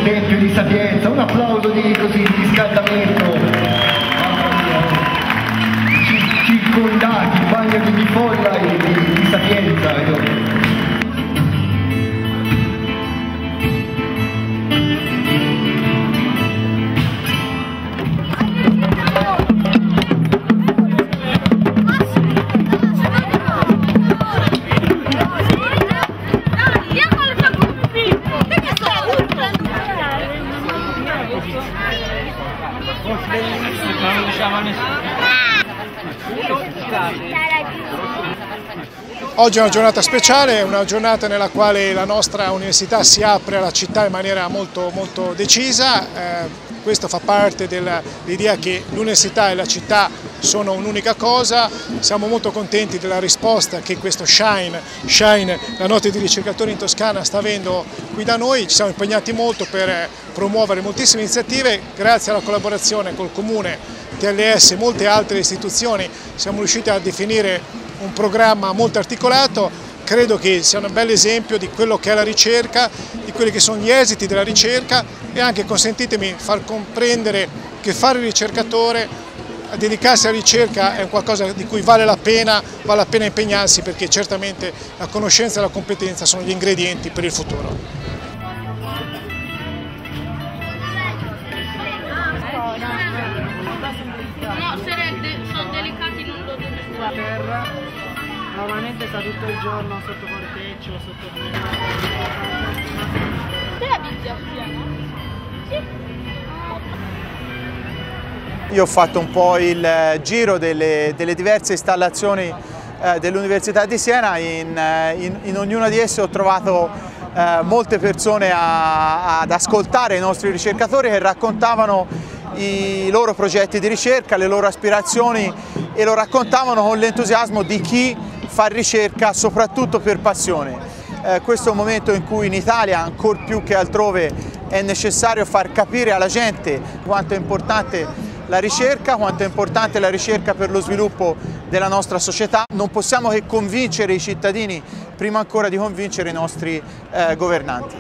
Tempio di Sapienza, un applauso di riscaldamento, circondati, bagno di folla e di Sapienza. Oggi è una giornata speciale, una giornata nella quale la nostra università si apre alla città in maniera molto decisa. Questo fa parte dell'idea che l'università e la città sono un'unica cosa. Siamo molto contenti della risposta che questo Shine, la notte dei ricercatori in Toscana, sta avendo qui da noi. Ci siamo impegnati molto per promuovere moltissime iniziative. Grazie alla collaborazione col Comune, TLS e molte altre istituzioni siamo riusciti a definire un programma molto articolato. Credo che sia un bel esempio di quello che è la ricerca, di quelli che sono gli esiti della ricerca e anche, consentitemi, far comprendere che fare il ricercatore, dedicarsi alla ricerca è qualcosa di cui vale la pena impegnarsi, perché certamente la conoscenza e la competenza sono gli ingredienti per il futuro. Sono delicati, non lo devo fare. Normalmente sta tutto il giorno sotto corteccio, sotto Te la pizza piena? Sì. Io ho fatto un po' il giro delle diverse installazioni dell'Università di Siena, in ognuna di esse ho trovato molte persone ad ascoltare i nostri ricercatori che raccontavano i loro progetti di ricerca, le loro aspirazioni, e lo raccontavano con l'entusiasmo di chi fa ricerca soprattutto per passione. Questo è un momento in cui in Italia, ancor più che altrove, è necessario far capire alla gente quanto è importante la ricerca, quanto è importante la ricerca per lo sviluppo della nostra società. Non possiamo che convincere i cittadini prima ancora di convincere i nostri governanti.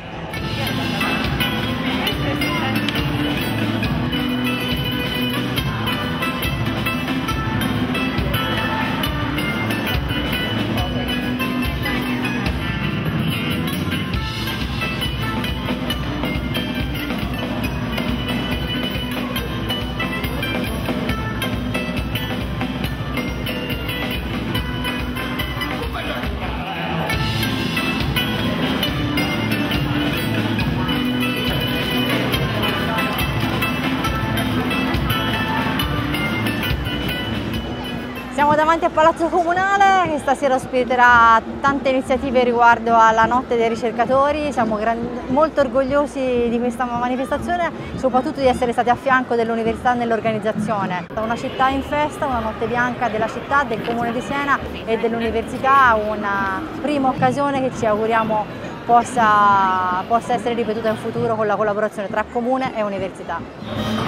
Siamo davanti al Palazzo Comunale che stasera ospiterà tante iniziative riguardo alla Notte dei Ricercatori. Siamo molto orgogliosi di questa manifestazione, soprattutto di essere stati a fianco dell'Università nell'organizzazione. Una città in festa, una notte bianca della città, del Comune di Siena e dell'Università, una prima occasione che ci auguriamo possa essere ripetuta in futuro con la collaborazione tra Comune e Università.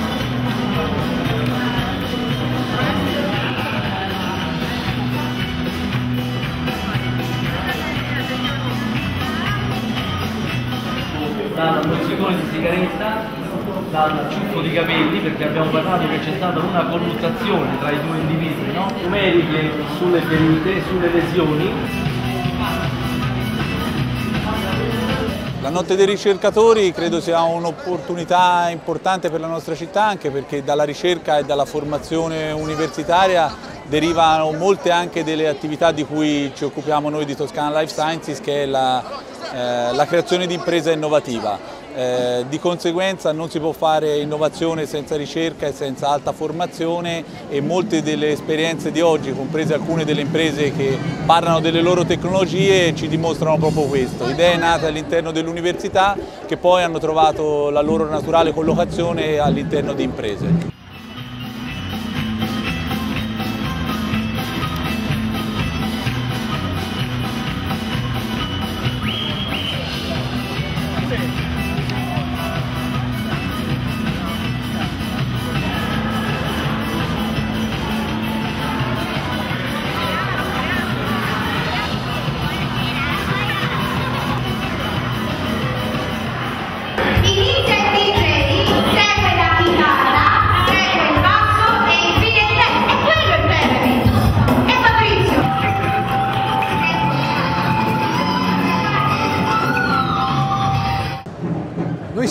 Dal mozzicone di sigaretta, dal ciuffo di capelli, perché abbiamo parlato che c'è stata una colluttazione tra i due individui, no? Numeriche sulle ferite, sulle lesioni. La Notte dei Ricercatori credo sia un'opportunità importante per la nostra città, anche perché dalla ricerca e dalla formazione universitaria derivano molte anche delle attività di cui ci occupiamo noi di Toscana Life Sciences, che è la creazione di impresa innovativa. Di conseguenza non si può fare innovazione senza ricerca e senza alta formazione, e molte delle esperienze di oggi, comprese alcune delle imprese che parlano delle loro tecnologie, ci dimostrano proprio questo. Idee nate all'interno dell'università che poi hanno trovato la loro naturale collocazione all'interno di imprese. Inizia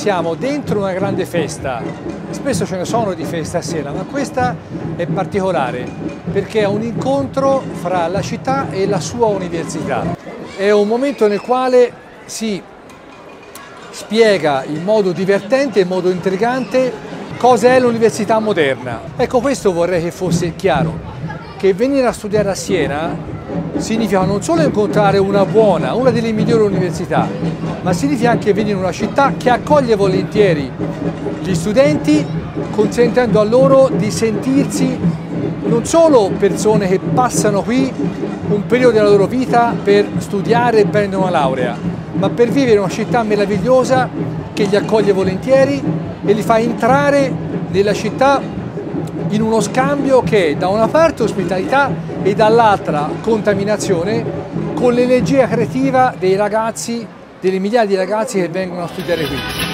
siamo dentro una grande festa, spesso ce ne sono di feste a Siena, ma questa è particolare perché è un incontro fra la città e la sua università. È un momento nel quale si spiega in modo divertente, in modo intrigante, cosa è l'università moderna. Ecco, questo vorrei che fosse chiaro, che venire a studiare a Siena significa non solo incontrare una delle migliori università, ma significa anche venire in una città che accoglie volentieri gli studenti, consentendo a loro di sentirsi non solo persone che passano qui un periodo della loro vita per studiare e prendere una laurea, ma per vivere in una città meravigliosa che li accoglie volentieri e li fa entrare nella città in uno scambio che è da una parte ospitalità e dall'altra contaminazione con l'energia creativa dei ragazzi, delle migliaia di ragazzi che vengono a studiare qui.